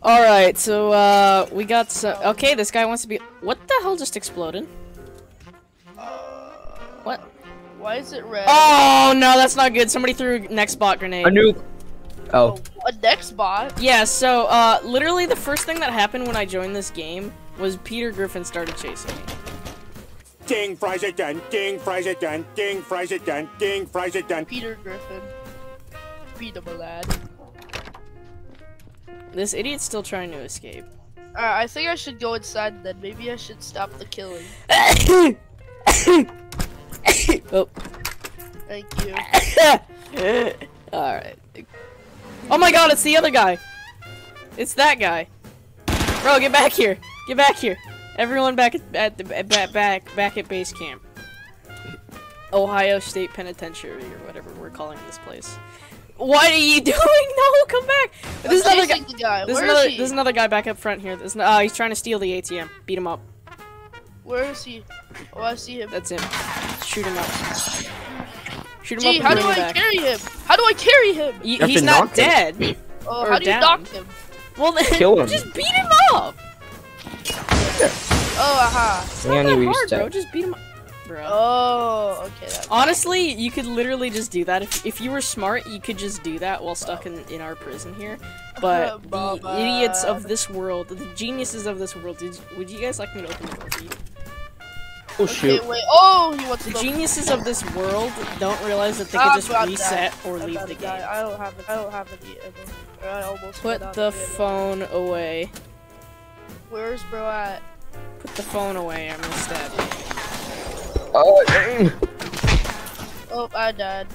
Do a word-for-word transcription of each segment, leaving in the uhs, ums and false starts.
Alright, so, uh, we got some- okay, this guy wants to be- what the hell just exploded? What? Why is it red? Oh, no, that's not good. Somebody threw a next bot grenade. A nuke. Oh. A next bot? Yeah, so, uh, literally the first thing that happened when I joined this game was Peter Griffin started chasing me. Ding, fries it done, ding, fries it done, ding, fries it done, ding, fries it done. Peter Griffin. Peter lad. This idiot's still trying to escape. Alright, I think I should go inside then. Maybe I should stop the killing. Oh. Thank you. Alright. Oh my god, it's the other guy! It's that guy. Bro, get back here! Get back here! Everyone back at, at the back back back at base camp. Ohio State Penitentiary or whatever we're calling this place. What are you doing? No, come back! I'm This is another guy. chasing the guy. This is Where another. is he? This is another guy back up front here. This. Uh, he's trying to steal the A T M. Beat him up. Where is he? Oh, I see him. That's him. Shoot him up. Shoot him Gee, up. how and do bring him I back. carry him? How do I carry him? Y You have he's to not knock him. dead. Oh, Or how do you down. knock him? Well, then Kill him. just beat him up. Oh, aha. It's not And that he hard, bro. reset. Just beat him up, bro. Oh, okay. That Honestly, you could literally just do that. If, if you were smart, you could just do that while stuck in, in our prison here. But the Baba. idiots of this world, the geniuses of this world, did, would you guys like me to open the door for you? Oh Okay, shoot. wait. Oh, he wants to The go. geniuses of this world don't realize that they Ah, can just about reset that. or I'm leave about the to die. game. I don't have it. I don't have any ammo. Or I almost Put ran out the of ammo. phone away. Where's bro at? Put the phone away, I'm gonna stab you. Oh, dang. Oh, I died.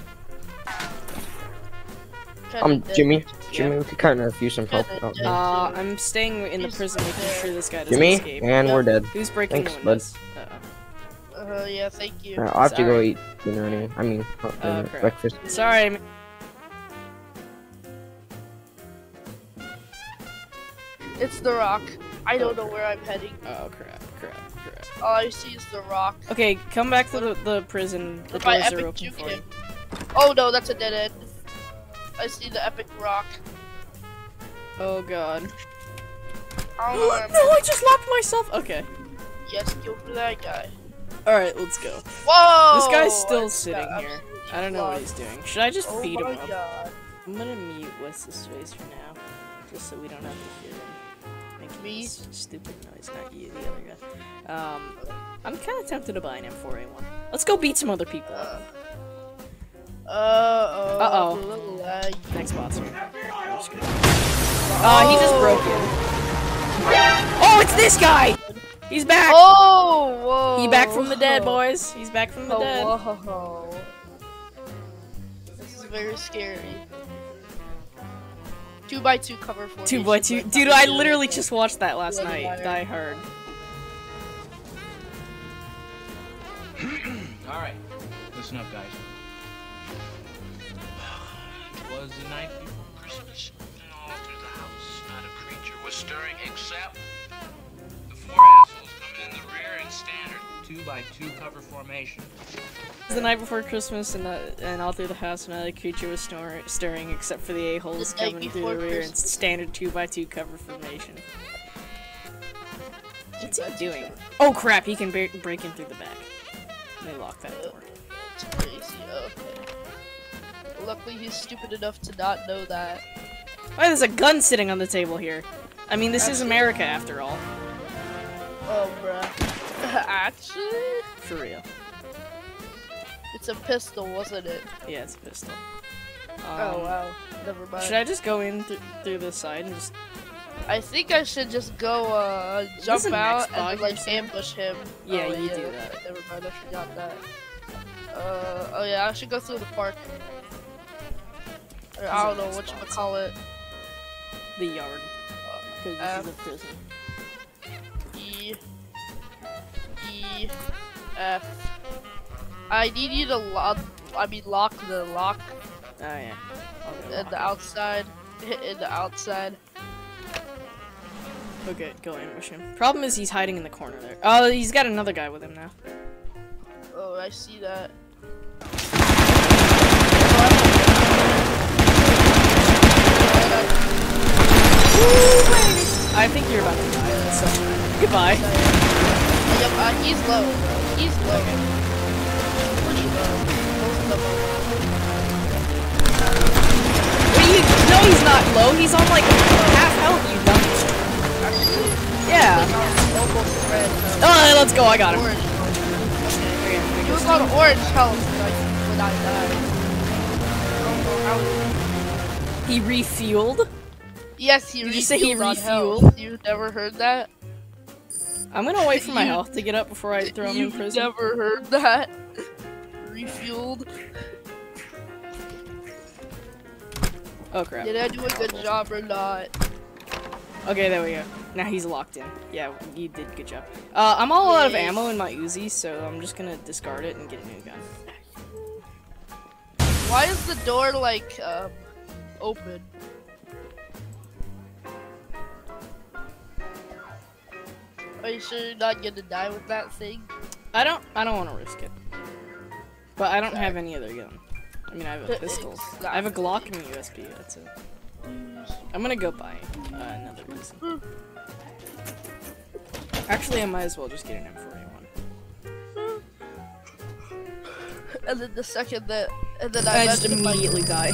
Kinda Um, dead. Jimmy. Jimmy, we could kind of use some help. Kinda Oh, dead. no. Uh, I'm staying in the He's prison making there. sure this guy doesn't Jimmy, escape. and we're dead. Who's breaking Thanks, the bud. windows? Uh-oh. Uh, yeah, thank you. Uh, I'll have to go Sorry. eat dinner anyway. I mean, uh, Oh, crap. breakfast. Sorry. I'm- It's the rock. I don't know where I'm heading. Oh crap, crap, crap. All I see is the rock. Okay, come back to the, the prison. The If I doors are epic open juke for you. him. Oh no, that's a dead end. I see the epic rock. Oh god. I don't no, know where I'm I just locked myself. Okay. Yes, go for that guy. Alright, let's go. Whoa! This guy's still I sitting got here. absolutely I don't know what flogged. he's doing. Should I just Oh feed my him up? god. I'm gonna mute what's his face for now. Just so we don't have to hear him making Me? this stupid noise. Not you, the other guy. Um, I'm kind of tempted to buy an M four A one. Let's go beat some other people up. Uh, uh, Uh-oh. I'm a little laggy. Next bot's here. I'm just kidding. Uh, he just broke in. Oh, it's this guy! He's back! Oh, whoa! He back from the dead, boys. He's back from the Oh, dead. whoa. This is very scary. Two by two cover for Two by two. Dude, I literally just watched that last Yeah, night. matter. Die Hard. Alright, listen up, guys. It was the night before Christmas, and all through the house, not a creature was stirring except the four assholes coming in the rear in standard two by two cover formation. It was the night before Christmas, and uh, and all through the house, another creature was stor stirring, except for the a-holes The night coming through before the rear in Christmas. standard two by two cover formation. What's he doing? Oh crap! He can break break in through the back. They lock that door. It's crazy. Okay. Luckily, he's stupid enough to not know that. Oh, there's a gun sitting on the table here. I mean, this is America after all. Oh, bruh. Actually, For real. it's a pistol, wasn't it? Yeah, it's a pistol. Oh Um, wow. Never mind. Should I just go in th through the side and just... I think I should just go uh jump an out Xbox and then, or like something? ambush him. Yeah, oh, you yeah, do that. Never mind, I forgot that. Uh oh yeah, I should go through the park. Or, I don't know what you Xbox. call it. the yard. Because Uh, this is a prison. E E F. I need you to lock. I mean lock the lock Oh yeah. I'll go in lock the it. outside. In the outside. Okay, go ambush him. Problem is he's hiding in the corner there. Oh, he's got another guy with him now. Oh, I see that. Woo, baby! I think you're about to die. So goodbye. Yep, uh, he's low. He's low. Pretty low. Most of them are. What do you? No, he's not low. He's on like half health. You dummy. Yeah. Almost red. Oh, let's go. I got him. Orange. Okay. He was on orange health like, when I died. I don't know how he... He refueled. Yes, he Did refueled you say he on refueled? health. You never heard that? I'm gonna wait for my You- health to get up before I throw him in You've prison. never heard that? Refueled? Oh crap. Did I do a good job or not? Okay, there we go. Now he's locked in. Yeah, you did good job. Uh, I'm all out of Yay. ammo in my Uzi, so I'm just gonna discard it and get a new gun. Why is the door like um open? Are you sure you're not gonna die with that thing? I don't. I don't want to risk it. But I don't have any other gun. I mean, I have a pistol. I have a Glock and a U S B. That's it. I'm gonna go buy uh, another reason. Actually, I might as well just get an M forty-one. And then the second that, and then I, I just mentioned my- immediately die.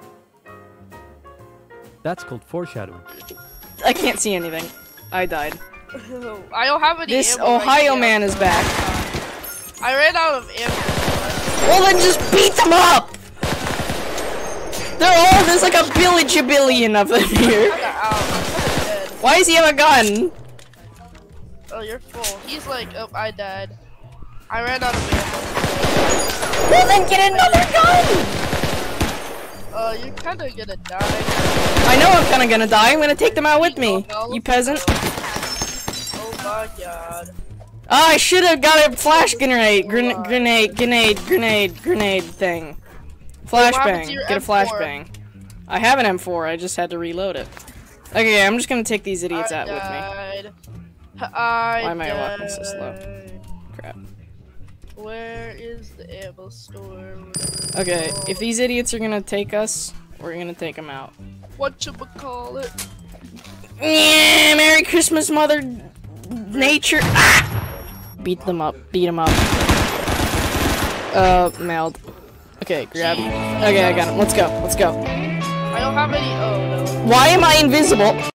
That's called foreshadowing. I can't see anything. I died. I don't have any. This ammo right Ohio now, man is so- back. I ran out of ammo. Well, then just beat them up! They're all, there's like a billion billion of them here. I got out. I'm kinda dead. Why does he have a gun? Oh, you're full. He's like, oh, I died. I ran out of ammo. Well, then get another gun! Oh, you're kinda gonna die. I know I'm kinda gonna die. I'm gonna take them out with me. You peasant. Oh my god. Oh, I should have got a flash grenade, gren grenade, grenade, grenade, grenade thing. What happened Flashbang. to your Get a M four? flashbang. I have an M four. I just had to reload it. Okay, I'm just gonna take these idiots I out with me. died. I Why am I died. walking so slow? Crap. Where is the ammo store? Whatever Okay, it's if these idiots are gonna take us, we're gonna take them out. whatchamacallit? Yeah, Merry Christmas, Mother Nature. Ah! Beat them up. Beat them up. Uh, mailed. Okay, grab. Okay, I got him. Let's go. Let's go. I don't have any. Oh no. Why am I invisible?